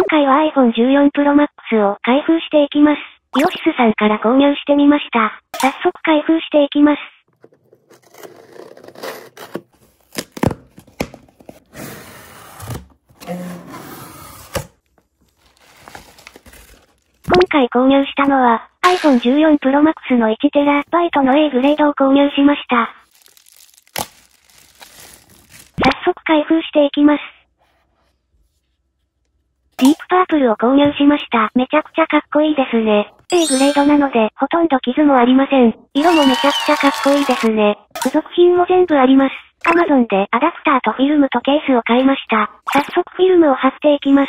回は iPhone 14 Pro Max を開封していきます。イオシスさんから購入してみました。早速開封していきます。今回購入したのは iPhone 14 Pro Max の 1TB の A グレードを購入しました。早速開封していきます。ディープパープルを購入しました。めちゃくちゃかっこいいですね。A グレードなのでほとんど傷もありません。色もめちゃくちゃかっこいいですね。付属品も全部あります。Amazon でアダプターとフィルムとケースを買いました。早速フィルムを貼っていきます。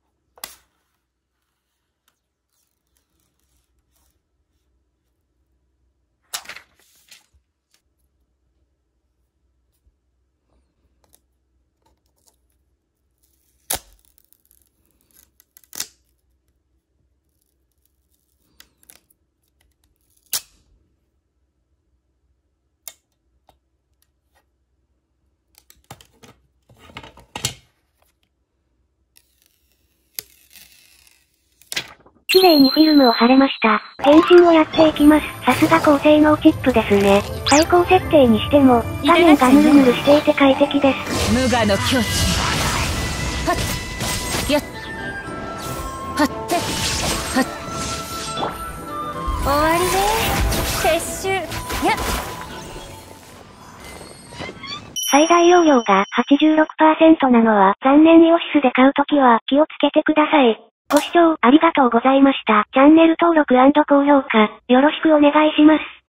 綺麗にフィルムを貼れました。変身をやっていきます。さすが高性能チップですね。最高設定にしても、画面がヌルヌルしていて快適です。 無我の境地。はっやっはってはっ終わりで撤収やっ最大容量が 86% なのは残念。イオシスで買うときは気をつけてください。ご視聴ありがとうございました。チャンネル登録&高評価よろしくお願いします。